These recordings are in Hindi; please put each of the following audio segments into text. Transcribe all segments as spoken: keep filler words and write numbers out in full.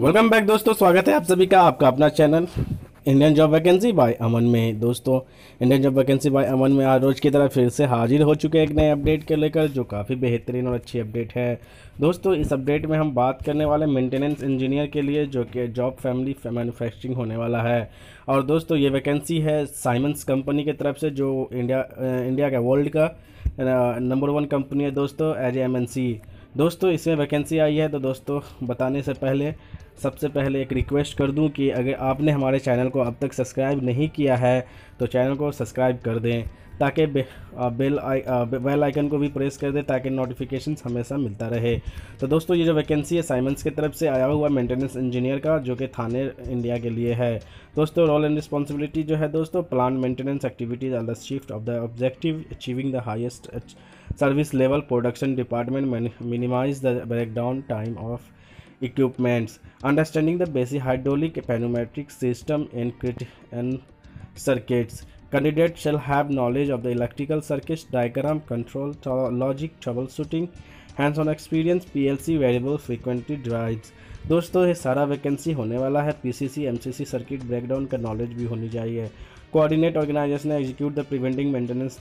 वेलकम बैक दोस्तों, स्वागत है आप सभी का आपका अपना channel Indian job vacancy by Aman में। दोस्तों, Indian job vacancy by Aman में आज रोज की तरह फिर से हाजिर हो चुके हैं एक नए अपडेट के लेकर, जो काफ़ी बेहतरीन और अच्छी अपडेट है। दोस्तों, इस अपडेट में हम बात करने वाले मेंटेनेंस इंजीनियर के लिए, जो कि जॉब फैमिली मैन्युफैक्चरिंग होने वाला है। और दोस्तों, ये वैकेंसी है साइमंस कंपनी की तरफ से, जो इंडिया इंडिया का वर्ल्ड का नंबर वन कंपनी है दोस्तों, एज एम एन सी। दोस्तों, इसमें वैकेंसी आई है। तो दोस्तों, बताने से पहले सबसे पहले एक रिक्वेस्ट कर दूं कि अगर आपने हमारे चैनल को अब तक सब्सक्राइब नहीं किया है तो चैनल को सब्सक्राइब कर दें, ताकि बे, बेल आई बेल आइकन को भी प्रेस कर दें, ताकि नोटिफिकेशंस हमेशा मिलता रहे। तो दोस्तों, ये जो वैकेंसी है साइमंस की तरफ से आया हुआ मेंटेनेंस इंजीनियर का, जो कि थाने इंडिया के लिए है। दोस्तों, रोल एंड रिस्पॉन्सिबिलिटी जो है दोस्तों, plan maintenance activities are the shift of the objective achieving the highest service level production department, minimize the breakdown time of equipments, understanding the basic hydraulic pneumatic system and crit and circuits. Candidates shall have knowledge of the electrical circuits, diagram, control, logic, troubleshooting, hands-on experience, P L C, variable frequency drives. दोस्तों, ये सारा वैकेंसी होने वाला है। P C C, M C C circuit breakdown का नॉलेज भी होनी चाहिए। Coordinate organisation, execute the preventing maintenance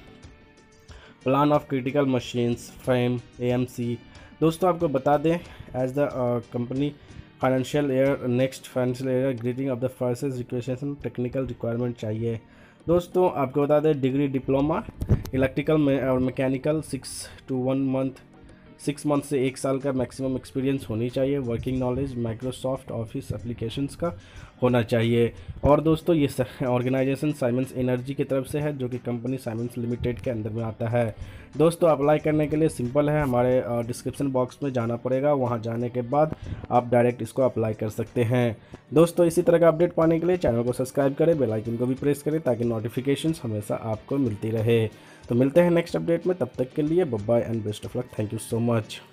plan of critical machines, frame, A M C। दोस्तों, आपको बता दें, as the company financial year next financial year greeting of the first requisition technical requirement चाहिए। दोस्तों, आपको बता दें, डिग्री डिप्लोमा इलेक्ट्रिकल और mechanical six two one month six month से एक साल का मैक्सिमम एक्सपीरियंस होनी चाहिए। Working knowledge Microsoft Office applications का होना चाहिए। और दोस्तों, ये ऑर्गेनाइजेशन साइमंस एनर्जी की तरफ से है, जो कि कंपनी साइमंस लिमिटेड के अंदर में आता है। दोस्तों, अप्लाई करने के लिए सिंपल है, हमारे डिस्क्रिप्शन बॉक्स में जाना पड़ेगा। वहां जाने के बाद आप डायरेक्ट इसको अप्लाई कर सकते हैं। दोस्तों, इसी तरह का अपडेट पाने के लिए चैनल को सब्सक्राइब करें, बेल आइकन को भी प्रेस करें, ताकि नोटिफिकेशंस हमेशा आपको मिलती रहे। तो मिलते हैं नेक्स्ट अपडेट में, तब तक के लिए bye bye and best of luck. Thank you so much.